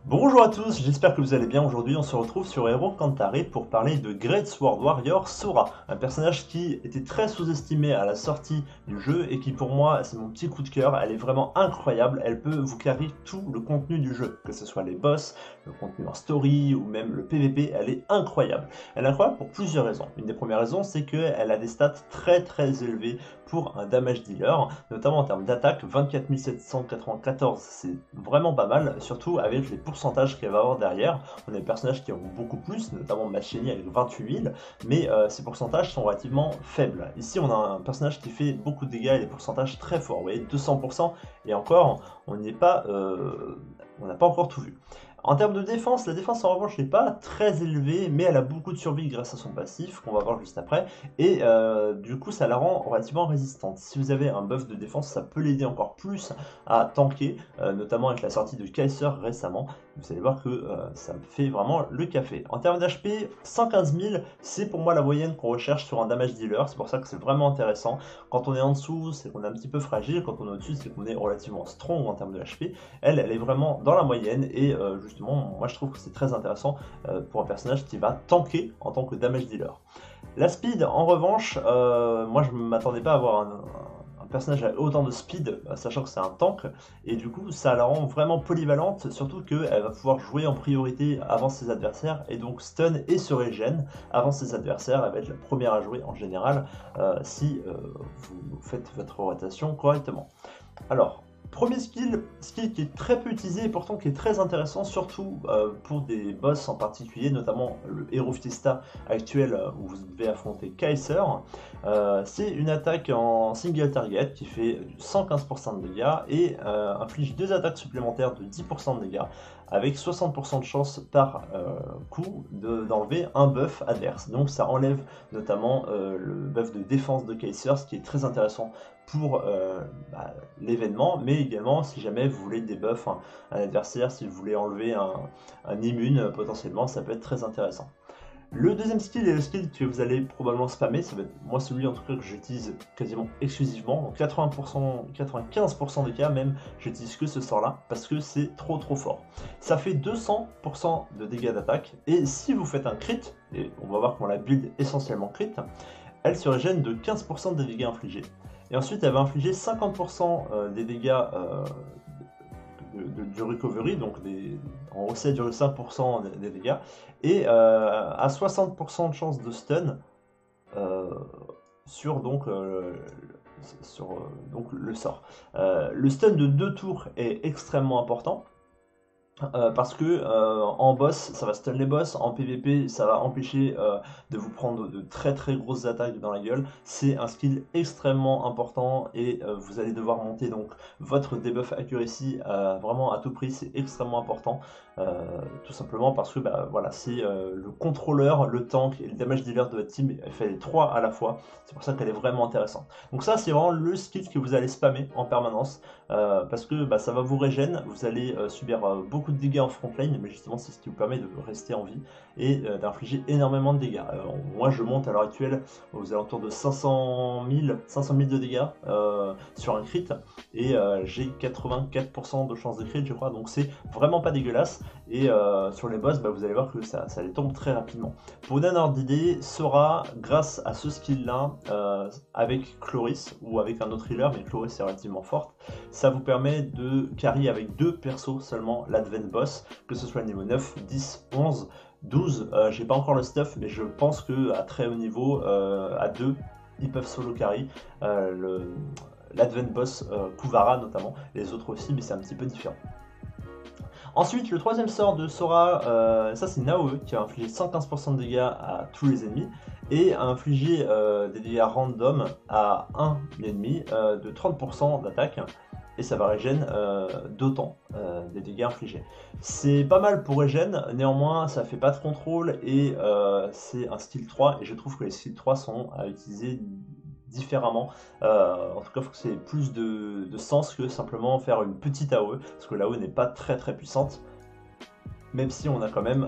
Bonjour à tous, j'espère que vous allez bien. Aujourd'hui, on se retrouve sur Hero Cantare pour parler de Great Sword Warrior Sora, un personnage qui était très sous-estimé à la sortie du jeu et qui, pour moi, c'est mon petit coup de cœur. Elle est vraiment incroyable. Elle peut vous carry tout le contenu du jeu, que ce soit les boss, le contenu en story ou même le PVP. Elle est incroyable. Elle est incroyable pour plusieurs raisons. Une des premières raisons, c'est qu'elle a des stats très élevées pour un damage dealer, notamment en termes d'attaque, 24 794, c'est vraiment pas mal, surtout avec les pourcentages qu'elle va avoir derrière. On a des personnages qui ont beaucoup plus, notamment Machini avec 28 000, mais ces pourcentages sont relativement faibles. Ici, on a un personnage qui fait beaucoup de dégâts et des pourcentages très forts, vous voyez, 200%, et encore, on n'est pas, on n'a pas encore tout vu. En termes de défense, la défense en revanche n'est pas très élevée, mais elle a beaucoup de survie grâce à son passif, qu'on va voir juste après, et du coup ça la rend relativement résistante. Si vous avez un buff de défense, ça peut l'aider encore plus à tanker, notamment avec la sortie de Kaiser récemment. Vous allez voir que ça fait vraiment le café. En termes d'HP, 115 000, c'est pour moi la moyenne qu'on recherche sur un damage dealer, c'est pour ça que c'est vraiment intéressant. Quand on est en dessous, c'est qu'on est un petit peu fragile, quand on est au-dessus, c'est qu'on est relativement strong en termes de HP. Elle est vraiment dans la moyenne, et justement, moi je trouve que c'est très intéressant pour un personnage qui va tanker en tant que damage dealer. La speed, en revanche, moi je ne m'attendais pas à avoir un personnage avec autant de speed, sachant que c'est un tank, et du coup ça la rend vraiment polyvalente, surtout qu'elle va pouvoir jouer en priorité avant ses adversaires, et donc stun et se régène avant ses adversaires. Elle va être la première à jouer en général si vous faites votre rotation correctement. Alors, premier skill qui est très peu utilisé et pourtant qui est très intéressant, surtout pour des boss en particulier, notamment le héros Fiesta actuel où vous devez affronter Kaiser. C'est une attaque en single target qui fait 115% de dégâts et inflige deux attaques supplémentaires de 10% de dégâts, avec 60% de chance par coup d'enlever un buff adverse. Donc ça enlève notamment le buff de défense de Kaiser, ce qui est très intéressant pour l'événement, mais également si jamais vous voulez debuff un adversaire, si vous voulez enlever un immune potentiellement, ça peut être très intéressant. Le deuxième skill est le skill que vous allez probablement spammer, ça va être moi celui en tout cas que j'utilise quasiment exclusivement, donc 80%, 95% des cas même, j'utilise que ce sort là, parce que c'est trop fort. Ça fait 200% de dégâts d'attaque, et si vous faites un crit, et on va voir comment la build est essentiellement crit, elle se régène de 15% des dégâts infligés. Et ensuite, elle va infliger 50% des dégâts du recovery, donc en gros, c'est du 5% des dégâts, et à 60% de chance de stun sur donc le sort. Le stun de 2 tours est extrêmement important. Parce que en boss, ça va stun les boss, en PvP, ça va empêcher de vous prendre de très grosses attaques dans la gueule. C'est un skill extrêmement important et vous allez devoir monter donc votre debuff accuracy vraiment à tout prix, c'est extrêmement important. Tout simplement parce que voilà, c'est le contrôleur, le tank et le damage dealer de votre team, elle fait les trois à la fois. C'est pour ça qu'elle est vraiment intéressante. Donc ça, c'est vraiment le skill que vous allez spammer en permanence parce que ça va vous régénérer, vous allez subir beaucoup de dégâts en front lane, mais justement c'est ce qui vous permet de rester en vie et d'infliger énormément de dégâts. Moi je monte à l'heure actuelle aux alentours de 500 000 de dégâts sur un crit et j'ai 84% de chance de crit je crois, donc c'est vraiment pas dégueulasse. Et sur les boss, vous allez voir que ça les tombe très rapidement. Pour vous donner un ordre d'idée, Sora, grâce à ce skill là, avec Chloris ou avec un autre healer, mais Chloris est relativement forte, ça vous permet de carry avec deux persos seulement l'advent boss, que ce soit niveau 9, 10, 11, 12, j'ai pas encore le stuff, mais je pense que à très haut niveau, à 2, ils peuvent solo carry l'advent boss Kuvara notamment, les autres aussi, mais c'est un petit peu différent. Ensuite, le troisième sort de Sora, ça c'est Naoe, qui va infliger 115% de dégâts à tous les ennemis, et a infligé des dégâts random à un ennemi de 30% d'attaque, et ça va régène d'autant des dégâts infligés. C'est pas mal pour régène, néanmoins ça fait pas de contrôle, et c'est un skill 3, et je trouve que les skills 3 sont à utiliser différemment. En tout cas, il faut que c'est plus de sens que simplement faire une petite AOE, parce que l'AOE n'est pas très puissante, même si on a quand même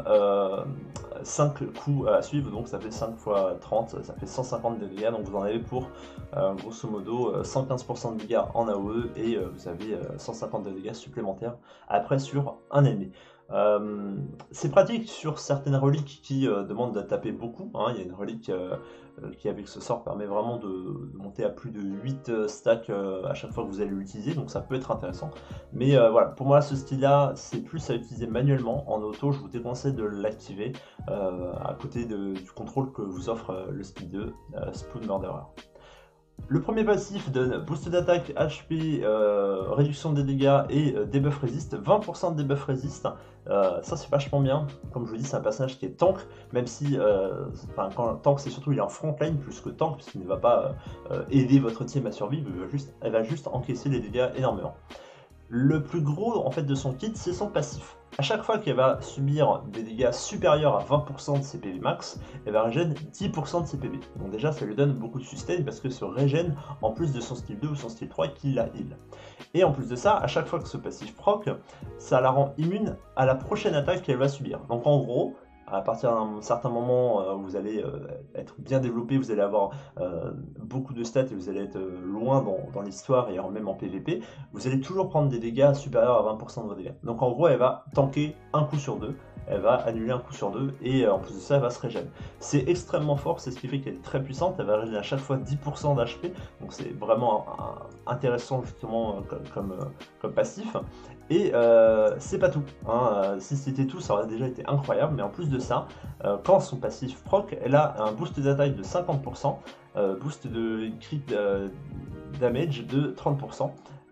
5 coups à suivre, donc ça fait 5 x 30, ça fait 150 de dégâts, donc vous en avez pour grosso modo 115% de dégâts en AOE, et vous avez 150 de dégâts supplémentaires après sur un ennemi. C'est pratique sur certaines reliques qui demandent de taper beaucoup, hein. Il y a une relique qui avec ce sort permet vraiment de monter à plus de 8 stacks à chaque fois que vous allez l'utiliser, donc ça peut être intéressant. Mais voilà, pour moi ce style là c'est plus à utiliser manuellement. En auto je vous déconseille de l'activer à côté du contrôle que vous offre le speed 2 Spoon Murderer. Le premier passif donne boost d'attaque, HP, réduction des dégâts et debuff résiste, 20% de debuff résiste, ça c'est vachement bien. Comme je vous dis, c'est un personnage qui est tank, même si, quand tank c'est surtout il est en frontline plus que tank, puisqu'il ne va pas aider votre team à survivre, elle va juste encaisser les dégâts énormément. Le plus gros en fait de son kit, c'est son passif. À chaque fois qu'elle va subir des dégâts supérieurs à 20% de ses PV max, elle va régénérer 10% de ses PV. Donc déjà ça lui donne beaucoup de sustain parce que se régène en plus de son style 2 ou son style 3 qui la heal. Et en plus de ça, à chaque fois que ce passif proc, ça la rend immune à la prochaine attaque qu'elle va subir. Donc en gros, à partir d'un certain moment, vous allez être bien développé, vous allez avoir beaucoup de stats et vous allez être loin dans l'histoire et même en PVP, vous allez toujours prendre des dégâts supérieurs à 20% de vos dégâts. Donc en gros, elle va tanker un coup sur deux, elle va annuler un coup sur deux et en plus de ça, elle va se régénérer. C'est extrêmement fort, c'est ce qui fait qu'elle est très puissante, elle va régénérer à chaque fois 10% d'HP, donc c'est vraiment intéressant justement comme passif. Et c'est pas tout, hein. Si c'était tout, ça aurait déjà été incroyable, mais en plus de ça, quand son passif proc, elle a un boost d'attaque de 50%, boost de crit damage de 30%,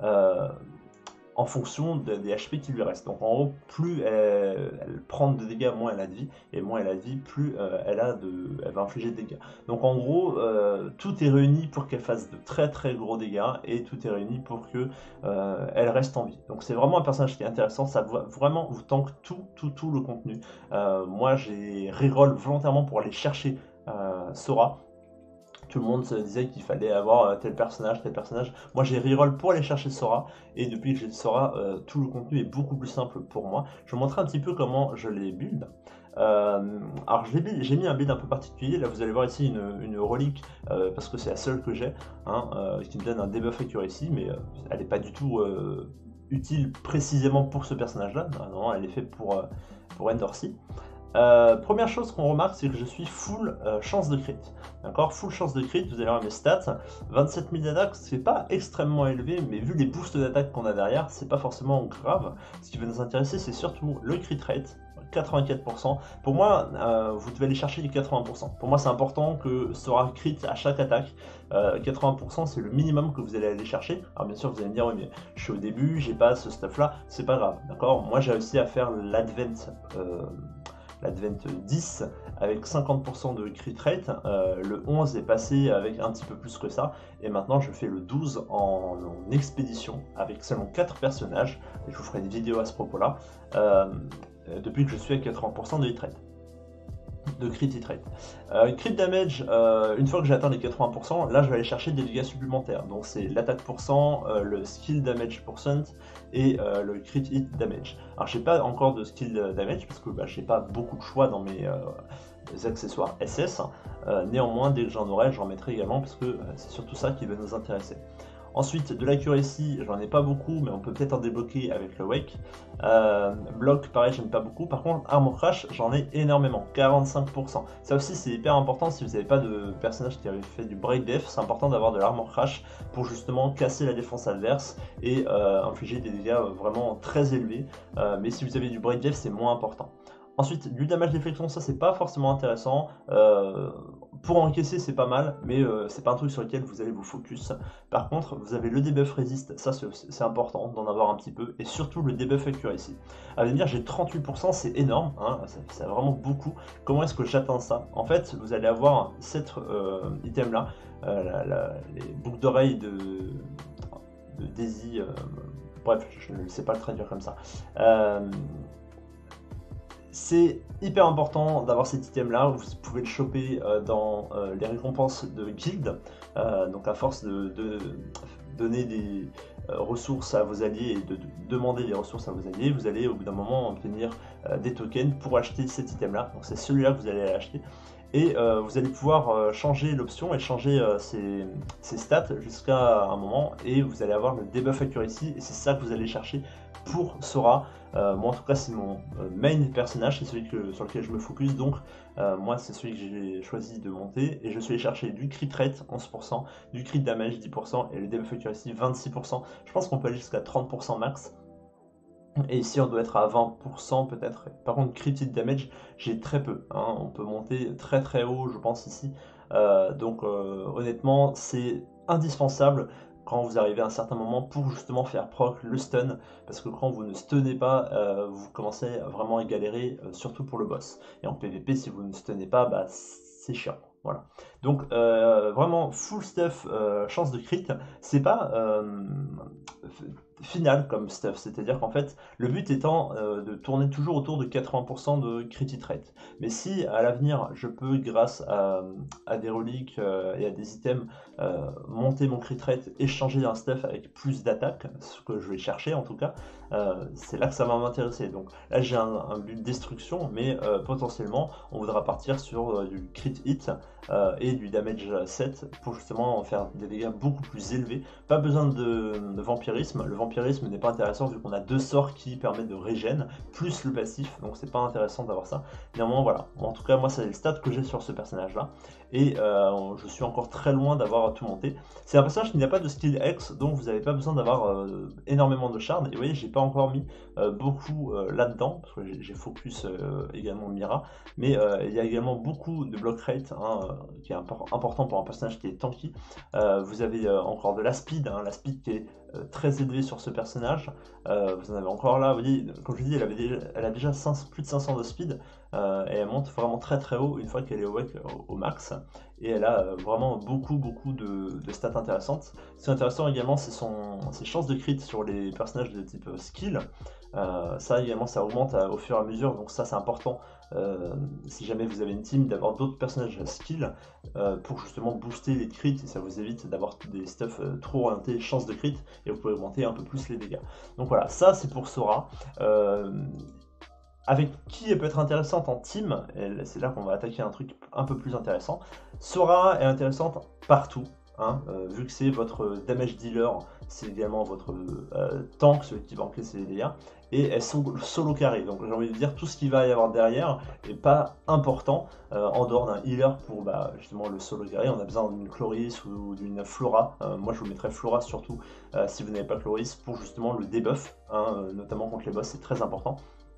en fonction des HP qui lui restent. Donc en gros, plus elle prend de dégâts, moins elle a de vie, et moins elle a de vie, plus elle va infliger de dégâts. Donc en gros, tout est réuni pour qu'elle fasse de très très gros dégâts, et tout est réuni pour que elle reste en vie. Donc c'est vraiment un personnage qui est intéressant, ça vraiment vous tank tout le contenu. Moi j'ai reroll volontairement pour aller chercher Sora. Tout le monde se disait qu'il fallait avoir tel personnage. Moi j'ai reroll pour aller chercher Sora, et depuis que j'ai Sora, tout le contenu est beaucoup plus simple pour moi. Je vais vous montrer un petit peu comment je les build. Alors j'ai mis un build un peu particulier. Là vous allez voir ici une relique, parce que c'est la seule que j'ai, hein, qui me donne un debuff accuracy, mais elle n'est pas du tout utile précisément pour ce personnage là. Non, elle est faite pour Endorsy. Première chose qu'on remarque, c'est que je suis full chance de crit. D'accord, full chance de crit, vous allez voir mes stats. 27 000 d'attaque, c'est pas extrêmement élevé, mais vu les boosts d'attaque qu'on a derrière, c'est pas forcément grave. Ce qui va nous intéresser, c'est surtout le crit rate, 84%. Pour moi, vous devez aller chercher les 80%. Pour moi, c'est important que Sora crit à chaque attaque. 80%, c'est le minimum que vous allez aller chercher. Alors bien sûr, vous allez me dire, oui, mais je suis au début, j'ai pas ce stuff-là. C'est pas grave, d'accord. Moi, j'ai réussi à faire l'Advent 10 avec 50% de crit rate, le 11 est passé avec un petit peu plus que ça, et maintenant je fais le 12 en expédition avec seulement 4 personnages, et je vous ferai une vidéo à ce propos là, depuis que je suis à 80% de hit rate. De crit hit rate. Crit damage, une fois que j'ai atteint les 80%, là je vais aller chercher des dégâts supplémentaires. Donc c'est l'attaque %, le skill damage %, et le crit hit damage. Alors j'ai pas encore de skill damage parce que j'ai pas beaucoup de choix dans mes accessoires SS. Néanmoins, dès que j'en aurai, j'en mettrai également parce que c'est surtout ça qui va nous intéresser. Ensuite, de l'accuracy, j'en ai pas beaucoup, mais on peut peut-être en débloquer avec le Wake. Bloc, pareil, j'aime pas beaucoup. Par contre, Armor Crash, j'en ai énormément, 45%. Ça aussi, c'est hyper important si vous n'avez pas de personnage qui avait fait du Break Def. C'est important d'avoir de l'Armor Crash pour justement casser la défense adverse et infliger des dégâts vraiment très élevés. Mais si vous avez du Break Def, c'est moins important. Ensuite, du damage déflexion, ça c'est pas forcément intéressant. Pour encaisser, c'est pas mal, mais c'est pas un truc sur lequel vous allez vous focus. Par contre, vous avez le debuff résiste, ça c'est important d'en avoir un petit peu, et surtout le debuff accuracy. À venir, j'ai 38%, c'est énorme, hein, c'est vraiment beaucoup. Comment est-ce que j'atteins ça? En fait, vous allez avoir cet item là, les boucles d'oreilles de Daisy, bref, je ne sais pas le traduire comme ça. C'est hyper important d'avoir cet item là, vous pouvez le choper dans les récompenses de guild, donc à force de donner des ressources à vos alliés et de demander des ressources à vos alliés, vous allez au bout d'un moment obtenir des tokens pour acheter cet item là, donc c'est celui-là que vous allez acheter. Et vous allez pouvoir changer l'option et changer ses stats jusqu'à un moment, et vous allez avoir le debuff accuracy, et c'est ça que vous allez chercher pour Sora. Moi en tout cas c'est mon main personnage, c'est celui sur lequel je me focus, donc moi c'est celui que j'ai choisi de monter, et je suis allé chercher du crit rate 11%, du crit damage 10% et le debuff accuracy 26%. Je pense qu'on peut aller jusqu'à 30% max. Et ici on doit être à 20% peut-être. Par contre crit damage j'ai très peu, hein. On peut monter très très haut je pense ici. Donc honnêtement c'est indispensable quand vous arrivez à un certain moment pour justement faire proc le stun, parce que quand vous ne stunnez pas, vous commencez vraiment à galérer, surtout pour le boss. Et en PvP si vous ne stunnez pas, bah, c'est chiant. Voilà. Donc vraiment full stuff, chance de crit, c'est pas final comme stuff, c'est-à-dire qu'en fait le but étant de tourner toujours autour de 80% de crit rate. Mais si à l'avenir je peux grâce à des reliques et à des items monter mon crit rate et changer un stuff avec plus d'attaque, ce que je vais chercher en tout cas, c'est là que ça va m'intéresser. Donc là j'ai un but destruction, mais potentiellement on voudra partir sur du crit hit et du damage 7 pour justement faire des dégâts beaucoup plus élevés. Pas besoin de vampirisme, le vampirisme n'est pas intéressant vu qu'on a deux sorts qui permettent de régène, plus le passif, donc c'est pas intéressant d'avoir ça. Néanmoins voilà, en tout cas moi c'est les stats que j'ai sur ce personnage là, et je suis encore très loin d'avoir tout monté. C'est un personnage qui n'a pas de skill X, donc vous n'avez pas besoin d'avoir énormément de charme, et vous voyez j'ai pas encore mis beaucoup là-dedans, parce que j'ai focus également Mira, mais il y a également beaucoup de block rate, hein, qui est important pour un personnage qui est tanky. Vous avez encore de la speed, hein, la speed qui est très élevée sur ce personnage. Vous en avez encore là, vous voyez, comme je dis, elle a déjà plus de 500 de speed, et elle monte vraiment très très haut une fois qu'elle est awake au max, et elle a vraiment beaucoup de stats intéressantes. Ce qui est intéressant également, c'est ses chances de crit sur les personnages de type skill. Ça également ça augmente au fur et à mesure, donc ça c'est important si jamais vous avez une team d'avoir d'autres personnages skill pour justement booster les crits, et ça vous évite d'avoir des stuff trop orientés chance de crit, et vous pouvez augmenter un peu plus les dégâts. Donc voilà, ça c'est pour Sora. Avec qui elle peut être intéressante en team, et c'est là qu'on va attaquer un truc un peu plus intéressant. Sora est intéressante partout, hein, vu que c'est votre damage dealer, c'est également votre tank, celui qui va encaisser les dégâts, et elles sont solo carry, donc j'ai envie de dire tout ce qu'il va y avoir derrière n'est pas important, en dehors d'un healer pour justement le solo carry. On a besoin d'une Chloris ou d'une Flora, moi je vous mettrai Flora surtout si vous n'avez pas Chloris, pour justement le debuff, hein, notamment contre les boss, c'est très important.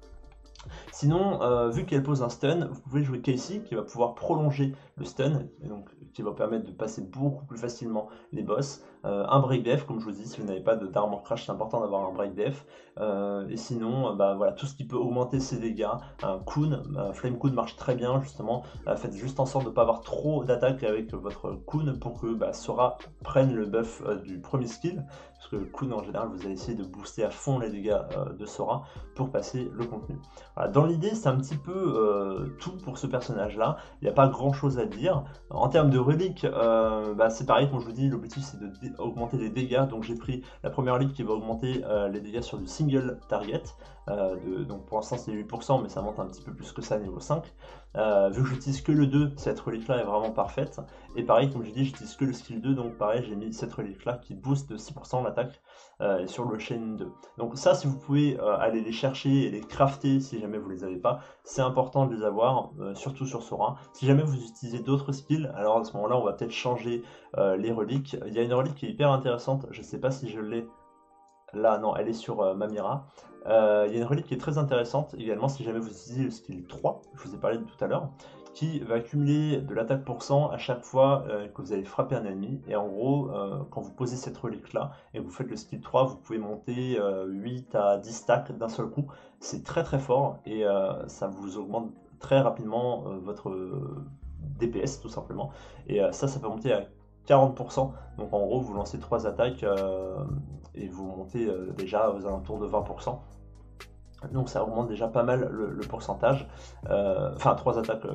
Sinon, vu qu'elle pose un stun, vous pouvez jouer Casey qui va pouvoir prolonger le stun, et donc qui va permettre de passer beaucoup plus facilement les boss. Un break def, comme je vous dis, si vous n'avez pas d'armor crash, c'est important d'avoir un break def. Et sinon, voilà, tout ce qui peut augmenter ses dégâts. Un Kun, Flame Kun marche très bien justement. Faites juste en sorte de ne pas avoir trop d'attaque avec votre Kun pour que Sora prenne le buff du premier skill. Parce que Kun en général, vous allez essayer de booster à fond les dégâts de Sora pour passer le contenu. Voilà, dans l'idée, c'est un petit peu tout pour ce personnage-là. Il n'y a pas grand-chose à dire. En termes de reliques, c'est pareil, comme je vous dis, l'objectif c'est d'augmenter les dégâts. Donc j'ai pris la première relique qui va augmenter les dégâts sur du single target. Donc pour l'instant c'est 8%, mais ça monte un petit peu plus que ça niveau 5. Vu que j'utilise que le 2, cette relique là est vraiment parfaite. Et pareil, comme j'ai dit, j'utilise que le skill 2, donc pareil, j'ai mis cette relique là qui booste de 6% l'attaque sur le chain 2. Donc ça, si vous pouvez aller les chercher et les crafter si jamais vous les avez pas, c'est important de les avoir, surtout sur Sora. Si jamais vous utilisez d'autres skills, alors à ce moment là on va peut-être changer les reliques. Il y a une relique qui est hyper intéressante, je sais pas si je l'ai là, non, elle est sur Mamira. Il y a une relique qui est très intéressante également si jamais vous utilisez le skill 3, je vous ai parlé de tout à l'heure, qui va accumuler de l'attaque % à chaque fois que vous allez frapper un ennemi. Et en gros, quand vous posez cette relique là et que vous faites le skill 3, vous pouvez monter 8 à 10 stacks d'un seul coup. C'est très très fort, et ça vous augmente très rapidement votre DPS tout simplement. Et ça peut monter à 40%. Donc en gros, vous lancez 3 attaques et vous montez déjà aux alentours de 20%. Donc ça augmente déjà pas mal le pourcentage. Enfin, 3 attaques,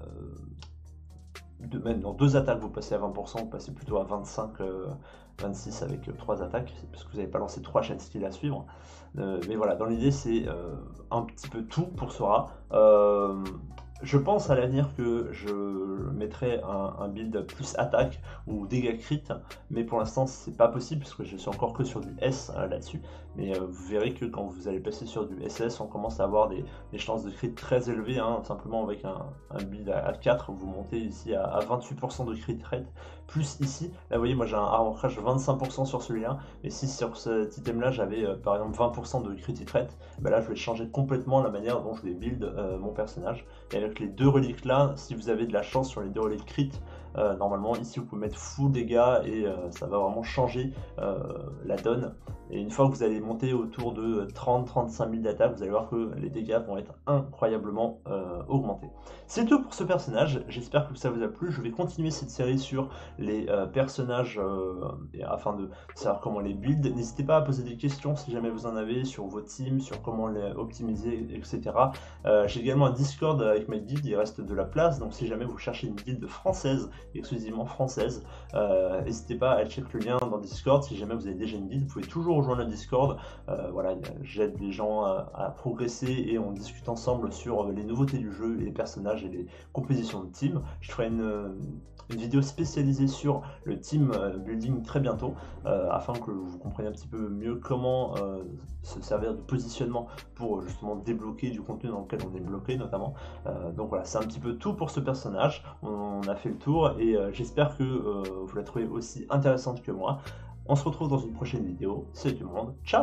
même dans 2 attaques, vous passez à 20%, vous passez plutôt à 25, 26 avec 3 attaques, parce que vous n'avez pas lancé 3 chaînes skills à suivre. Mais voilà, dans l'idée, c'est un petit peu tout pour Sora. Je pense à l'avenir que je mettrai un build plus attaque ou dégâts crit, mais pour l'instant c'est pas possible parce que je suis encore que sur du S là-dessus. mais vous verrez que quand vous allez passer sur du SS, on commence à avoir des chances de crit très élevées, hein, simplement avec un build à 4, vous montez ici à 28% de crit rate, plus ici, là vous voyez moi j'ai un armor crash 25% sur celui-là, mais si sur cet item là j'avais par exemple 20% de crit rate, bah là je vais changer complètement la manière dont je vais build mon personnage, et avec les deux reliques là, si vous avez de la chance sur les deux reliques crit, normalement ici vous pouvez mettre full dégâts et ça va vraiment changer la donne. Et une fois que vous allez monter autour de 30-35 000 d'attaque, vous allez voir que les dégâts vont être incroyablement augmentés. C'est tout pour ce personnage, j'espère que ça vous a plu. Je vais continuer cette série sur les personnages afin de savoir comment les build. N'hésitez pas à poser des questions si jamais vous en avez sur vos teams, sur comment les optimiser, etc. J'ai également un Discord avec mes guides, il reste de la place, donc si jamais vous cherchez une guilde française, exclusivement française, n'hésitez pas à checker le lien dans Discord. Si jamais vous avez déjà une guilde, vous pouvez toujours rejoindre le Discord. Voilà, j'aide les gens à progresser et on discute ensemble sur les nouveautés du jeu, et les personnages et les compositions de team. Je ferai une vidéo spécialisée sur le team building très bientôt, afin que vous compreniez un petit peu mieux comment se servir de positionnement pour justement débloquer du contenu dans lequel on est bloqué notamment. Donc voilà, c'est un petit peu tout pour ce personnage. On a fait le tour et j'espère que vous la trouvez aussi intéressante que moi. On se retrouve dans une prochaine vidéo. Salut tout le monde, ciao!